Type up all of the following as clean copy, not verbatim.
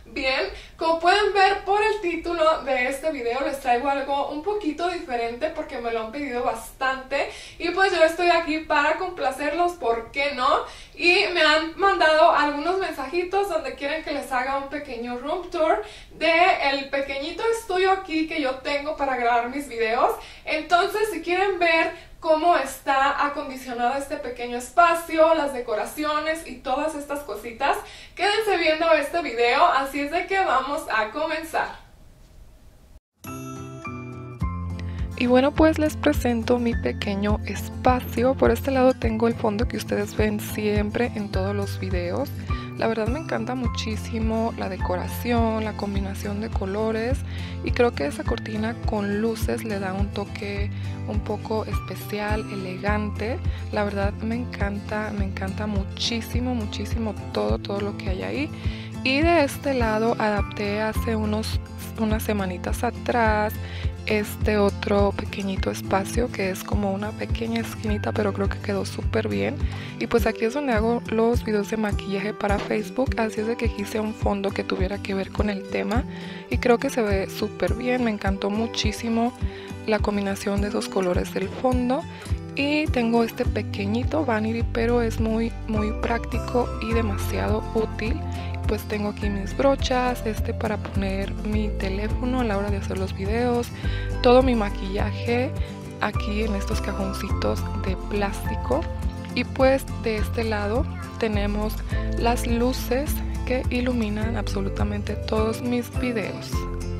bien. Como pueden ver por el título de este video, les traigo algo un poquito diferente porque me lo han pedido bastante y pues yo estoy aquí para complacerlos, ¿por qué no? Y me han mandado algunos mensajitos donde quieren que les haga un pequeño room tour de el pequeñito estudio aquí que yo tengo para grabar mis videos. Entonces, si quieren ver cómo está acondicionado este pequeño espacio, las decoraciones y todas estas cositas, quédense viendo este video, así es de que vamos a comenzar. Y bueno, pues les presento mi pequeño espacio. Por este lado tengo el fondo que ustedes ven siempre en todos los videos. La verdad me encanta muchísimo la decoración, la combinación de colores y creo que esa cortina con luces le da un toque un poco especial, elegante. La verdad me encanta muchísimo todo lo que hay ahí. Y de este lado adapté hace unas semanitas atrás este otro pequeñito espacio que es como una pequeña esquinita, pero creo que quedó súper bien. Y pues aquí es donde hago los videos de maquillaje para Facebook, así es de que quise un fondo que tuviera que ver con el tema y creo que se ve súper bien. Me encantó muchísimo la combinación de esos colores del fondo. Y tengo este pequeñito vanity, pero es muy práctico y demasiado útil. Pues tengo aquí mis brochas, para poner mi teléfono a la hora de hacer los videos, todo mi maquillaje aquí en estos cajoncitos de plástico. Y pues de este lado tenemos las luces que iluminan absolutamente todos mis videos.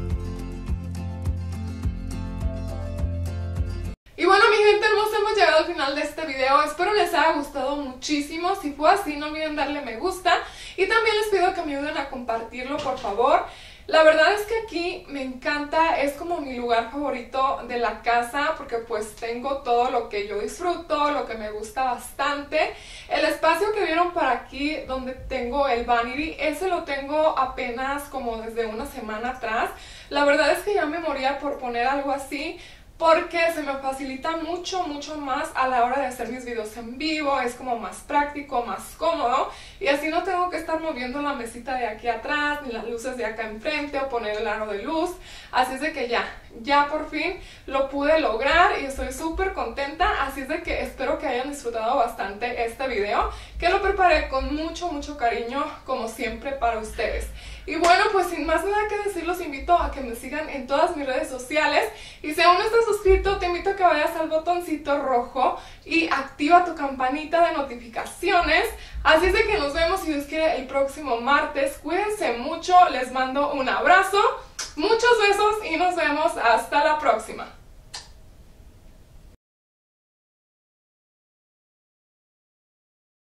Y bueno, mi gente hermosa, hemos llegado al final de este video. Espero les haya gustado muchísimo. Si fue así, no olviden darle me gusta. Y también les pido que me ayuden a compartirlo, por favor. La verdad es que aquí me encanta, es como mi lugar favorito de la casa porque pues tengo todo lo que yo disfruto, lo que me gusta bastante. El espacio que vieron para aquí donde tengo el vanity, ese lo tengo apenas como desde una semana atrás. La verdad es que ya me moría por poner algo así, porque se me facilita mucho más a la hora de hacer mis videos en vivo. Es como más práctico, más cómodo y así no tengo que estar moviendo la mesita de aquí atrás ni las luces de acá enfrente o poner el aro de luz. Así es de que ya por fin lo pude lograr y estoy súper contenta. Así es de que espero que hayan disfrutado bastante este video, que lo preparé con mucho cariño como siempre para ustedes. Y bueno, pues sin más nada que decir, los invito a que me sigan en todas mis redes sociales. Y si aún no estás suscrito, te invito a que vayas al botoncito rojo y activa tu campanita de notificaciones. Así es de que nos vemos, si Dios quiere, el próximo martes. Cuídense mucho, les mando un abrazo, muchos besos y nos vemos hasta la